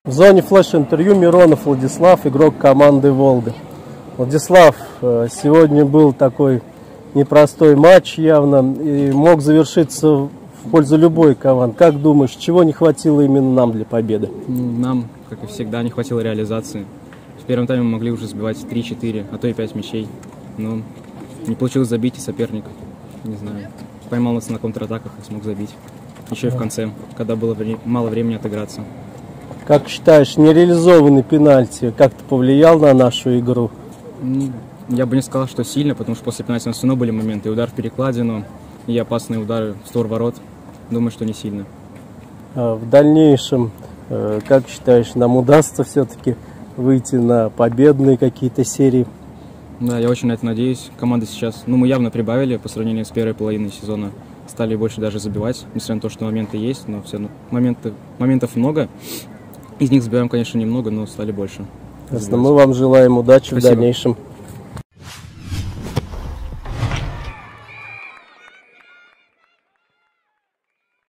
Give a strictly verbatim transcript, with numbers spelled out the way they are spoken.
В зоне флеш-интервью Миронов Владислав, игрок команды «Волга». Владислав, сегодня был такой непростой матч явно, и мог завершиться в пользу любой команды. Как думаешь, чего не хватило именно нам для победы? Нам, как и всегда, не хватило реализации. В первом тайме мы могли уже забивать три-четыре, а то и пять мячей. Но не получилось забить, и соперник, не знаю, поймал нас на контратаках и смог забить. Еще и в конце, когда было вре- мало времени отыграться. Как считаешь, нереализованный пенальти как-то повлиял на нашу игру? Я бы не сказал, что сильно, потому что после пенальти у нас все равно были моменты. И удар в перекладину, и опасные удары в створ ворот. Думаю, что не сильно. А в дальнейшем, как считаешь, нам удастся все-таки выйти на победные какие-то серии? Да, я очень на это надеюсь. Команда сейчас, ну, мы явно прибавили по сравнению с первой половиной сезона. Стали больше даже забивать, несмотря на то, что моменты есть, но все равно моменты, моментов много. Из них забираем, конечно, немного, но стали больше. Мы вам желаем удачи. Спасибо. В дальнейшем.